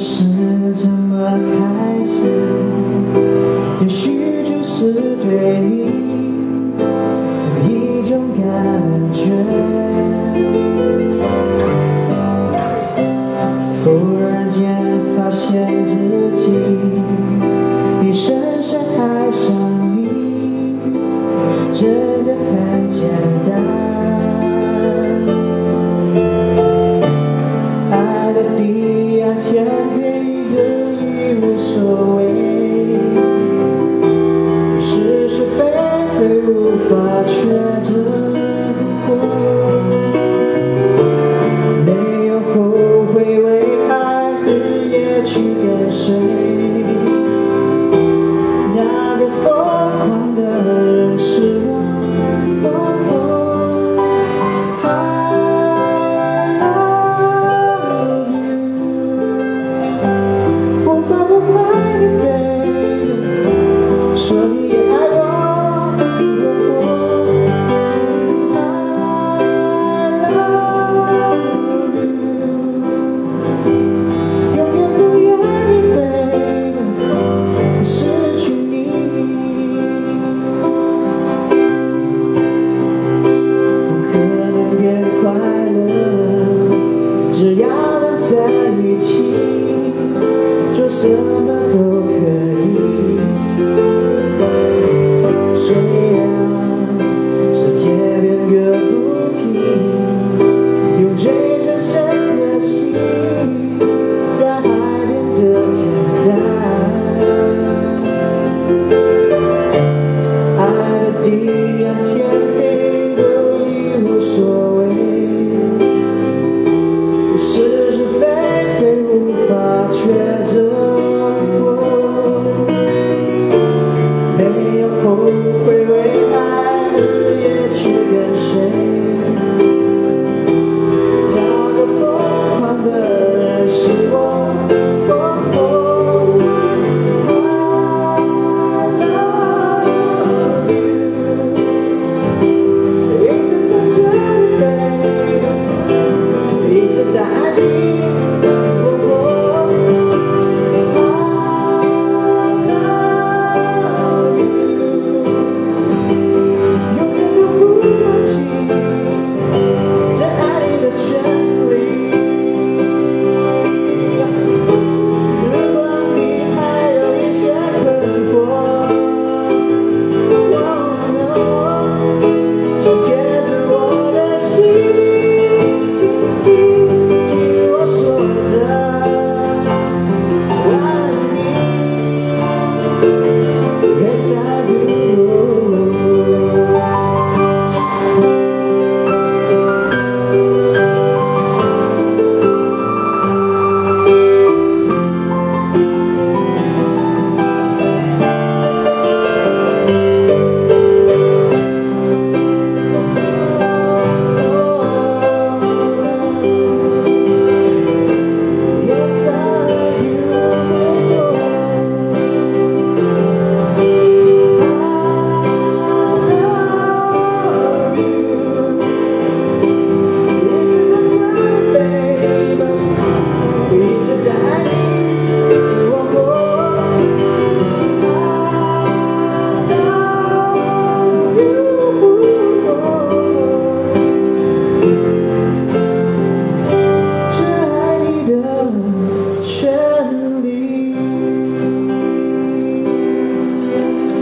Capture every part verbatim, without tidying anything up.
是这么开心，也许就是对你有一种感觉。忽然间发现自己已深深爱上你，真的很简单。爱的地暗天黑都已无所谓，是是非非无法抉择。没有后悔，为爱日夜去跟随，那个疯狂的人是我。说你也爱我，I love you， 永远不愿意 baby 失去你。不可能变快乐，只要能在一起，做什么都可以。虽然世界变个不停，用最真诚的心让爱变得简单。爱的地暗天黑都已无所谓，是是非非无法抉择。后悔为爱日夜去跟随，那个疯狂的人是我。I love you， 一直在这里 baby， 一直在爱你。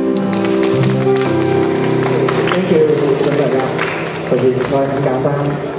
Thank you， 陳大家，特別唔該，咁簡單。